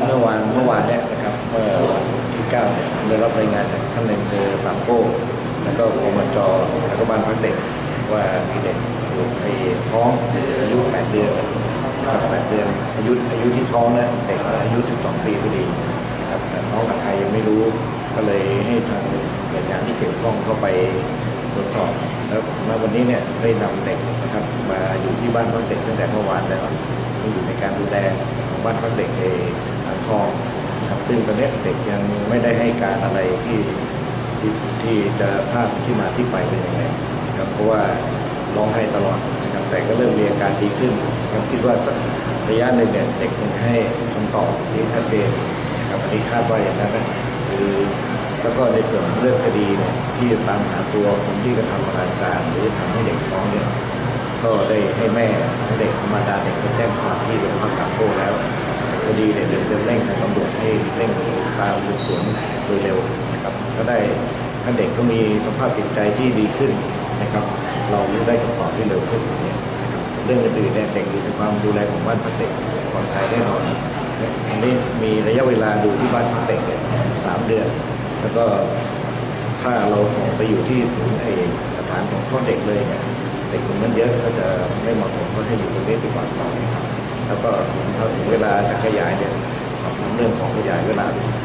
เมื่อวานเนี่ยนะครับเมื่อวันที่9เนี่ยได้รับรายงานจากท่านในอำเภอปากโก้แล้วก็ปมจแล้วก็บ้านพักเด็กว่ามีเด็กถูกท้องอายุ8 เดือนนะครับ8 เดือนอายุที่ท้องนะเด็กอายุ12 ปีพอดีนะครับแต่ท้องกับใครยังไม่รู้ก็เลยให้ทางหน่วยงานที่เกี่ยวข้องเข้าไปตรวจสอบแล้ววันนี้เนี่ยได้นำเด็กนะครับมาอยู่ที่บ้านพักเด็กตั้งแต่เมื่อวานแล้วอยู่ในการดูแลของบ้านพักเด็กอ่างทองครับซึ่งตอนนี้เด็กยังไม่ได้ให้การอะไรที่จะทราบที่มาที่ไปเป็นยังไงนะครับเพราะว่าร้องไห้ตลอดนะครับแต่ก็เริ่มมีอาการดีขึ้นครับคิดว่าระยะหนึ่งเนี่ยเด็กคงให้คำตอบที่ชัดเจนนะครับอันนี้คาดว่าอย่างนั้นนะคือแล้วก็ในส่วนเรื่องคดีเนี่ยที่ตามหาตัวคนที่กระทำอนาจารหรือทำให้เด็กท้องเนี่ยก็ได้ให้แม่ของเด็กมารดาเด็กไปแจ้งความที่โรงพักปากโก้แล้วคดีเนี่ยเดินเร่งทางตำรวจให้เร่งตามสืบสวนโดยเร็วนะครับก็ได้ท่านเด็กก็มีสภาพจิตใจที่ดีขึ้นนะครับเราได้คำตอบที่เร็วขึ้นเนี่ยนะครับเรื่องอื่นๆเนี่ยเด็กอยู่ในความดูแลของบ้านพักเด็กปลอดภัยแน่นอนอันนี้มีระยะเวลาดูที่บ้านพักเด็กเนี่ย3 เดือนแล้วก็ถ้าเราส่งไปอยู่ที่ศูนย์สถานของคลอดเด็กเลยเนี่ยเด็กคนนั้นเยอะก็จะไม่เหมาะสมก็ให้อยู่ตรงนี้ไปก่อนนะครับแล้วก็พอถึงเวลาจะขยายเนี่ยทำเรื่องของขยายเวลา